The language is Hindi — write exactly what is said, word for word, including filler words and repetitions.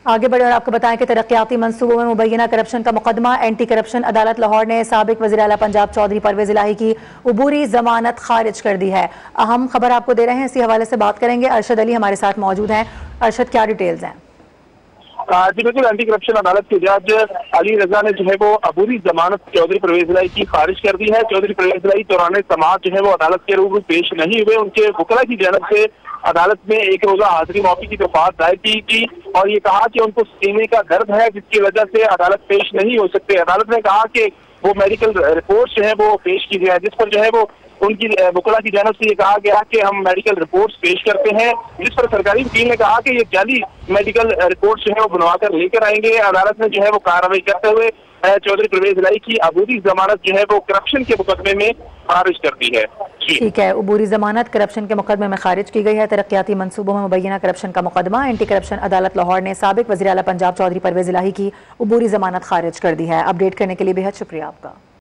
आगे बढ़े और आपको बताएं कि तरक्याती मंसूबों में मुबैना करप्शन का मुकदमा एंटी करप्शन अदालत लाहौर ने साबिक वज़ीर आला पंजाब चौधरी परवेज इलाही की उबूरी जमानत खारिज कर दी है। अहम खबर आपको दे रहे हैं, इसी हवाले से बात करेंगे। अरशद अली हमारे साथ मौजूद हैं। अरशद, क्या डिटेल्स हैं? जी बिल्कुल, एंटी करप्शन अदालत के जज अली रजा ने जो है वो अबूरी जमानत चौधरी परवेज इलाही की खारिज कर दी है। चौधरी परवेज इलाही दौरान समाज जो है वो अदालत के रूबरू पेश नहीं हुए। उनके वकला की जानब से अदालत में एक रोजा हाजिरी मौके की दरख्वास्त दायर की थी और ये कहा कि उनको सीने का दर्द है जिसकी वजह से अदालत पेश नहीं हो सकते। अदालत ने कहा कि वो मेडिकल रिपोर्ट जो है वो पेश की जाए, जिस पर जो है वो उनकी वकला की जानब से ये कहा गया कि हम मेडिकल रिपोर्ट्स पेश करते हैं, जिस पर सरकारी वकील ने कहा कि ये जाली मेडिकल रिपोर्ट्स जो है वो बनवाकर लेकर आएंगे। अदालत ने जो है वो कार्रवाई करते हुए चौधरी परवेज इलाही की अबूरी जमानत जो है वो करप्शन के मुकदमे में खारिज कर दी है। ठीक है, अबूरी जमानत करप्शन के मुकदमे में खारिज की गई है। तरक्याती मंसूबों में मुबैना करप्शन का मुकदमा एंटी करप्शन अदालत लाहौर ने साबिक वज़ीर आला पंजाब चौधरी परवेज इलाही की अबूरी जमानत खारिज कर दी है। अपडेट करने के लिए बेहद शुक्रिया आपका।